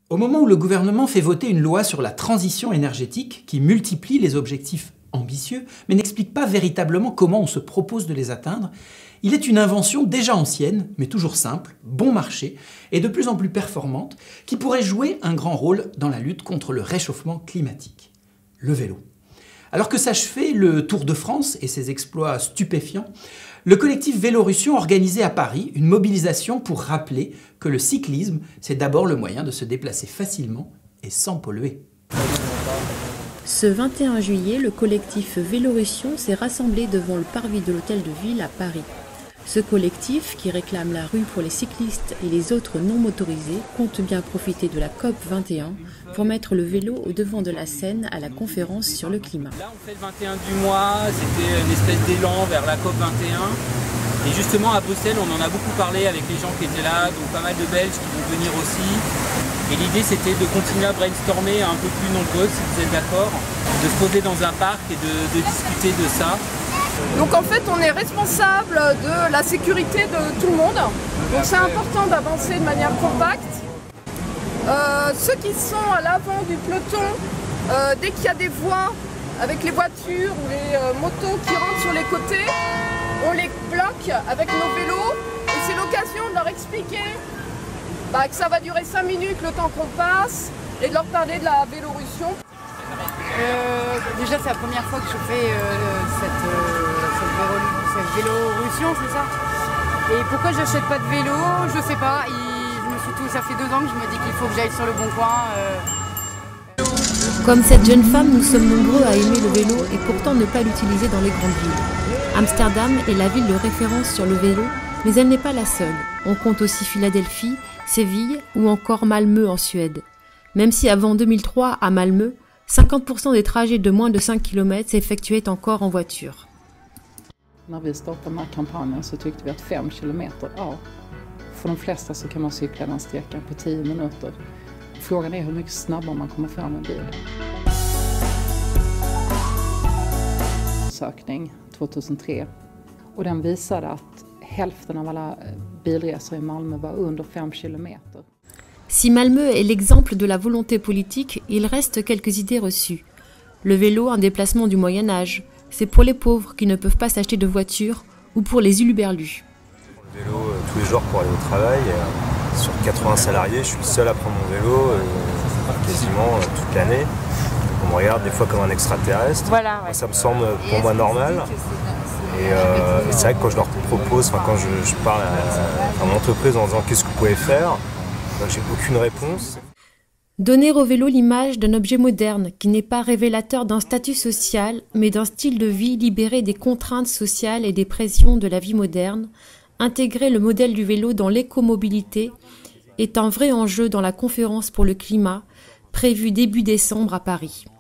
Au moment où le gouvernement fait voter une loi sur la transition énergétique qui multiplie les objectifs ambitieux, mais n'explique pas véritablement comment on se propose de les atteindre, il est une invention déjà ancienne, mais toujours simple, bon marché, et de plus en plus performante, qui pourrait jouer un grand rôle dans la lutte contre le réchauffement climatique. Le vélo. Alors que s'achevait le Tour de France et ses exploits stupéfiants, le collectif Vélorussion organisait à Paris une mobilisation pour rappeler que le cyclisme, c'est d'abord le moyen de se déplacer facilement et sans polluer. Ce 21 juillet, le collectif Vélorussion s'est rassemblé devant le parvis de l'Hôtel de Ville à Paris. Ce collectif, qui réclame la rue pour les cyclistes et les autres non motorisés, compte bien profiter de la COP 21 pour mettre le vélo au devant de la scène à la conférence sur le climat. Là, on fait le 21 du mois, c'était une espèce d'élan vers la COP 21. Et justement, à Bruxelles, on en a beaucoup parlé avec les gens qui étaient là, donc pas mal de Belges qui vont venir aussi. Et l'idée, c'était de continuer à brainstormer un peu plus nombreux, si vous êtes d'accord, de se poser dans un parc et de discuter de ça. Donc en fait, on est responsable de la sécurité de tout le monde. Donc c'est important d'avancer de manière compacte. Ceux qui sont à l'avant du peloton, dès qu'il y a des voies avec les voitures ou les motos qui rentrent sur les côtés, on les bloque avec nos vélos. Et c'est l'occasion de leur expliquer que ça va durer 5 minutes le temps qu'on passe et de leur parler de la Vélorussion. Déjà, c'est la première fois que je fais cette Vélorussion, c'est ça. Et pourquoi j'achète pas de vélo, je sais pas. Ça fait 2 ans que je me dis qu'il faut que j'aille sur le bon coin. Comme cette jeune femme, nous sommes nombreux à aimer le vélo et pourtant ne pas l'utiliser dans les grandes villes. Amsterdam est la ville de référence sur le vélo, mais elle n'est pas la seule. On compte aussi Philadelphie, Séville ou encore Malmö en Suède. Même si avant 2003, à Malmö, 50% des trajets de moins de 5 km s'effectuaient encore en voiture. När vi startade den här kampanjen så tyckte vi att 5 kilometer, för de flesta så kan man cykla den sträckan på 10 minuter. Frågan är hur mycket snabbare man kommer fram med bil. Sökning 2003 och den visade att hälften av alla bilresor i Malmö var under 5 kilometer. Si Malmö est l'exemple de la volonté politique, il reste quelques idées reçues. Le vélo, un déplacement du Moyen-Âge, c'est pour les pauvres qui ne peuvent pas s'acheter de voiture ou pour les huluberlus. Le vélo tous les jours pour aller au travail. Sur 80 salariés, je suis le seul à prendre mon vélo quasiment toute l'année. On me regarde des fois comme un extraterrestre. Voilà, ouais. Ça me semble pour moi normal. Et c'est vrai que quand je leur propose, quand je parle à mon entreprise en disant qu'est-ce que vous pouvez faire, j'ai aucune réponse. Donner au vélo l'image d'un objet moderne qui n'est pas révélateur d'un statut social, mais d'un style de vie libéré des contraintes sociales et des pressions de la vie moderne, intégrer le modèle du vélo dans l'écomobilité est un vrai enjeu dans la conférence pour le climat, prévue début décembre à Paris.